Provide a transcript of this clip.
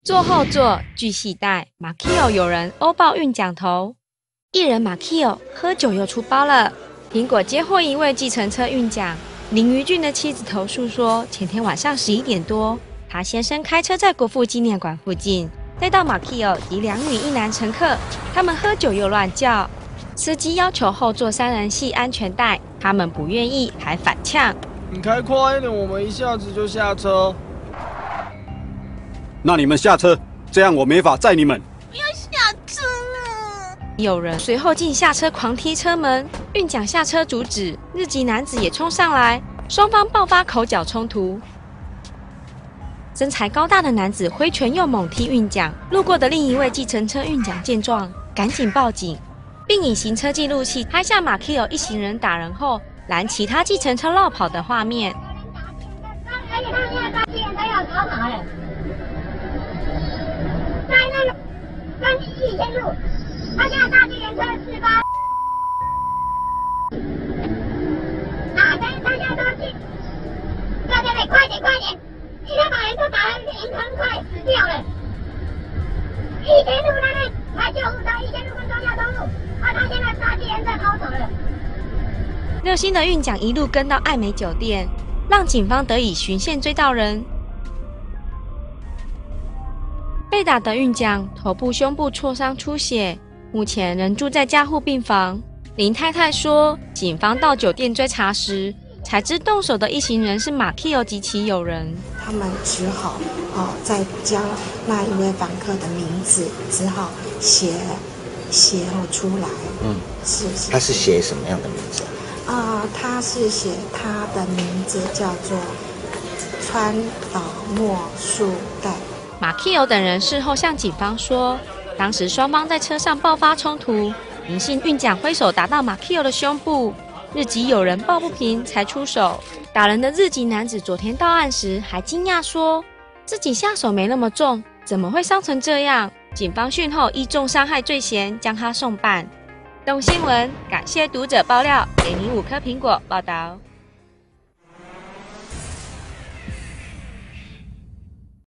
座后座据系带，马 Kio 有人欧爆运奖头，艺人马 Kio 喝酒又出包了。苹果接获一位计程车运奖，林于俊的妻子投诉说，前天晚上11点多，他先生开车在国父纪念馆附近，带到马 Kio及2女1男乘客，他们喝酒又乱叫，司机要求后座3人系安全带，他们不愿意，还反呛：“ 你开快一点，我们一下子就下车。” 那你们下车，这样我没法载你们。 不要下车了！ 有人随后竟下车狂踢车门，运奖下车阻止，日籍男子也冲上来，双方爆发口角冲突。身材高大的男子挥拳又猛踢运奖，路过的另一位计程车运奖见状，赶紧报警，并以行车记录器拍下马 Kio 一行人打人后拦其他计程车绕跑的画面。 而且他现在搭计程车要逃跑了。在那个三义线路，他现在搭计程车事发。大家都去，对，快点！今天把人都打得连环快死掉了。义线路那边派救护车，义线路跟中央东路，他现在搭计程车逃走了。 热心的运奖一路跟到爱美酒店，让警方得以循线追到人。被打的运奖头部、胸部挫伤出血，目前仍住在加护病房。林太太说，警方到酒店追查时，才知动手的一行人是马 Kio 及其友人。 他们只好再将那一位访客的名字只好写出来。是。 他是写什么样的名字？ 他是写他的名字叫做川岛茉树代。 马 Kio 等人事后向警方说，当时双方在车上爆发冲突，林姓运奖挥手打到马 Kio 的胸部，日籍友人抱不平才出手。打人的日籍男子昨天到案时还惊讶说，自己下手没那么重，怎么会伤成这样？警方讯后依重伤害罪嫌将他送办。东新闻感谢读者爆料，给你5颗苹果报道。